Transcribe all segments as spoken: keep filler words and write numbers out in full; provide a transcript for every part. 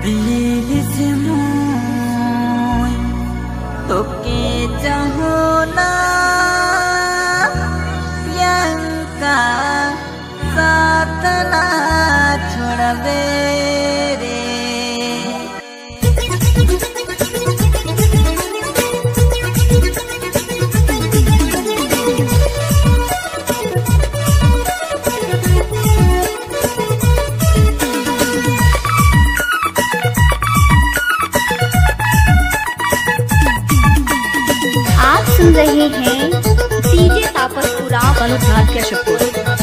दिल मोय तोके चाहो ना प्रियंका साथ ना छोड़बे रे। आप सुन रहे हैं डीजे तापस उराव अनुधार के शब्द।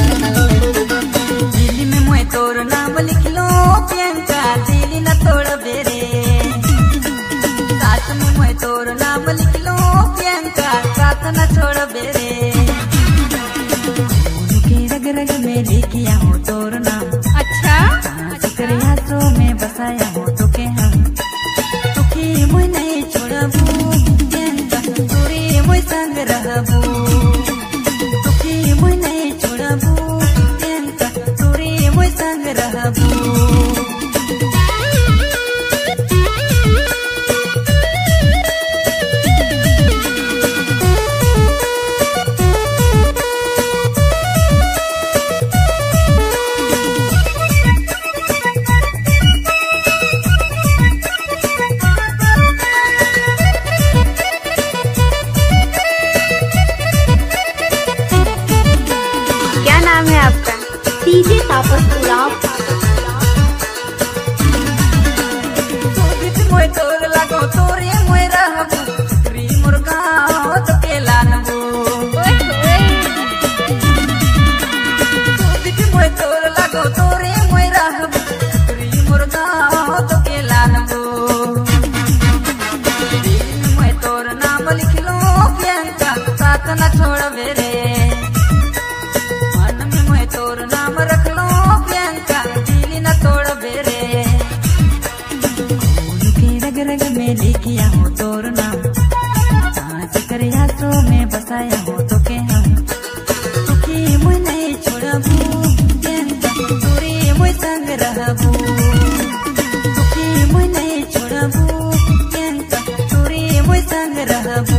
दिल में मोय तोर नाम लिख लो प्रियंका दिल न तोड़ बेरे। साथ में मोय तोर नाम लिख लो प्रियंका साथ न छोड़ बेरे। उनके रग रग में लिखिया हो तोर नाम। अच्छा तेरे हाथों में बसाया हो तो के हम तुकी मोय नहीं छोड़बू प्रियंका तोरे मोय संग रहबू। तुकी मोय नहीं छोड़बू प्रियंका तोरे मोय संग रहबू। क्या नाम है आपका? डीजे तापस उराव। मोय तोर लागो तोरे मोय रहबू री मुर्गा तो के लानबू। मोय तोर लागो तोरे मोय रहबू री मुर्गा तो के लानबू। मोय तोर नाम लिख लो प्रियंका साथ न छोड़बे रे। मन में मोय तोर नाम रख लो प्रियंका दिल न तोड़बे रे। रग रग में लिखिया हो तोर नाम सांस कर हाथों में बसाया हो तो के हम तुकी मोय नहीं छोड़बू प्रियंका तोरे मोय संग रहबू। तुकी मोय नहीं छोड़बू प्रियंका तोरे मोय संग रहबू।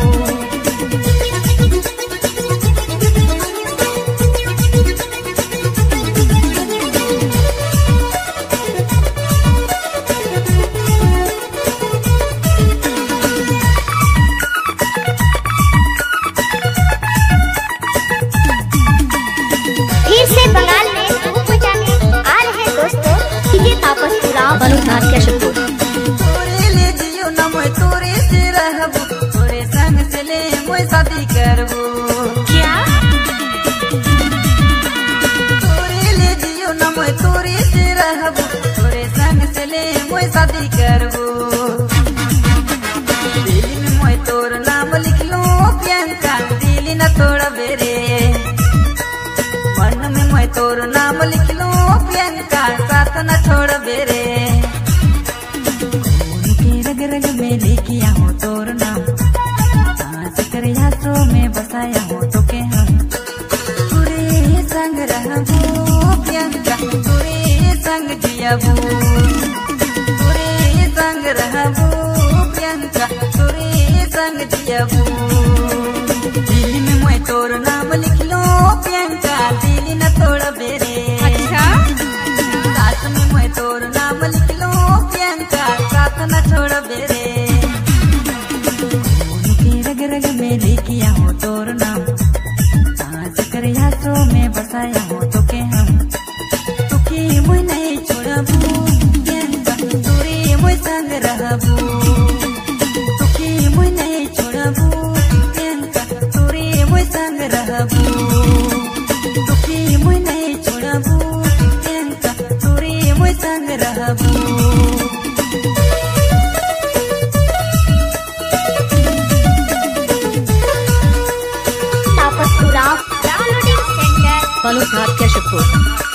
फिर से बंगाल में धूम मचाने आ रहे दोस्तों डीजे तापस उराव अनुधार के शब्द। तोरे ले जियो ना मोय तोरे से रहबू तोरे संग से ले मोय शादी करबू। क्या तोरे ले जियो ना मोय तोरे से रहबू तोरे संग से ले मोय शादी करबू। दिल में मोय तोर नाम लिख लो प्रियंका दिल न तोड़बे रे। मन में मोय तोर नाम लिख लो प्रियंका साथ न छोड़बे रे। उनके रग रग में लिखिया हो तोर नाम सांस कर हाथों में बसाया हो तो के हम तोरे संग रहबू प्रियंका तोरे संग जियबू। तोरे संग रहबू प्रियंका तोरे संग जियबू। दिल में मोय तोर नाम लिख लो प्रियंका दिल न तोड़बे रे। अच्छा साथ में मोय तोर नाम लिख लो प्रियंका साथ न छोड़बे रे। उनके रग रग में लिखिया हो तोर नाम सांस कर हाथों में बसाया हो तो के हम तुकी मोय नहीं छोड़बू प्रियंका तोरे मोय संग रहबू। तुकी मोय नहीं छोड़बू प्रियंका तोरे मोय संग रहबू। तुकी मोय नहीं छोड़बू प्रियंका तोरे मोय संग रहबू। तापस उराव डाउनलोडिंग सेंटर अनुधार के शब्द।